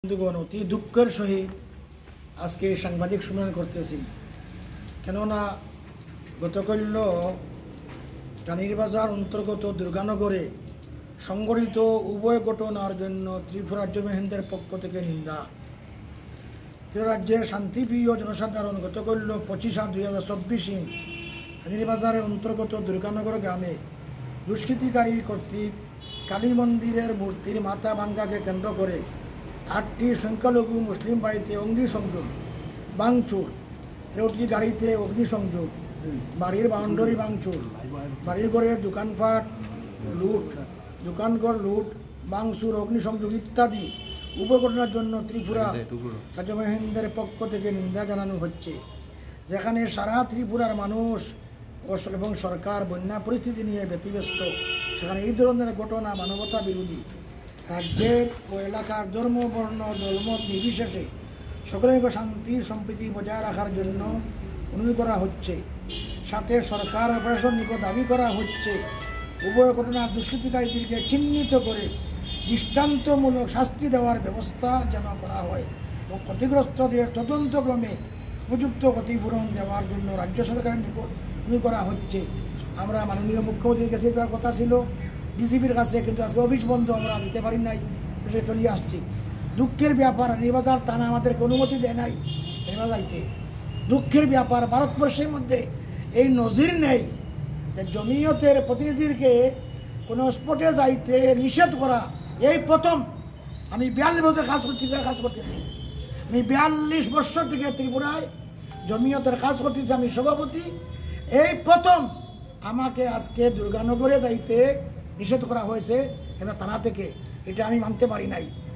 বন্ধুগণ, অতি দুঃখের সহিত আজকে সাংবাদিক সম্মেলন করতেছি। কেননা গতকাল রানীর বাজার অন্তর্গত দুর্গানগরে সংঘটিত উভয় ঘটনার জন্য ত্রিপুরা রাজ্য মহিন্দের পক্ষ থেকে নিন্দা। ত্রিপুরা রাজ্যের শান্তিপ্রিয় জনসাধারণ গতকাল 25/8/2024 রানীর বাজারের অন্তর্গত দুর্গানগর গ্রামে দুষ্কৃতিকারী কর্তৃক কালী মন্দিরের মূর্তির মাথা ভাঙ্গাকে কেন্দ্র করে 8টি সংখ্যালঘু মুসলিম বাড়িতে অগ্নিসংযোগ, ভাঙচুর, 13টি গাড়িতে অগ্নিসংযোগ, বাড়ির বাউন্ডারি ভাঙচুর, বাড়ির ঘরের দোকানপাট লুট, দোকানঘর লুট, ভাঙচুর, অগ্নিসংযোগ ইত্যাদি উভয় ঘটনার জন্য ত্রিপুরা রাজ্য মহিন্দের পক্ষ থেকে নিন্দা জানানো হচ্ছে। যেখানে সারা ত্রিপুরার মানুষ এবং সরকার বন্যা পরিস্থিতি নিয়ে ব্যতিব্যস্ত, সেখানে এই ধরনের ঘটনা মানবতা বিরোধী। রাজ্যের ও এলাকার ধর্ম, বর্ণ, দলমত নির্বিশেষে সকলের শান্তি সম্প্রীতি বজায় রাখার জন্য অনুরোধ করা হচ্ছে। সাথে সরকার ও প্রশাসন নিকট দাবি করা হচ্ছে উভয় ঘটনার দুষ্কৃতিকারীদেরকে চিহ্নিত করে দৃষ্টান্তমূলক শাস্তি দেওয়ার ব্যবস্থা যেন করা হয় এবং ক্ষতিগ্রস্তদের তদন্তক্রমে উপযুক্ত ক্ষতিপূরণ দেওয়ার জন্য রাজ্য সরকারের নিকট অনুরোধ করা হচ্ছে। আমরা মাননীয় মুখ্যমন্ত্রীর কাছে দেওয়ার কথা ছিল, ডিসিপির কাছে, কিন্তু আজকে অফিস বন্ধ, আমরা দিতে পারি নাই, চলে আসছি। দুঃখের ব্যাপার, রানীবাজার থানা আমাদেরকে অনুমতি দেয় নাই রানীবাজাইতে। দুঃখের ব্যাপার, ভারতবর্ষের মধ্যে এই নজির নেই যে জমিয়তের প্রতিনিধিকে কোনো স্পটে যাইতে নিষেধ করা। এই প্রথম। আমি 42 বছর কাজ করতেছি। আমি 42 বছর থেকে ত্রিপুরায় জমিয়তের কাজ করতেছি, আমি সভাপতি। এই প্রথম আমাকে আজকে দুর্গানগরে যাইতে নিষেধ করা হয়েছে থানা থেকে। এটা আমি মানতে পারি নাই।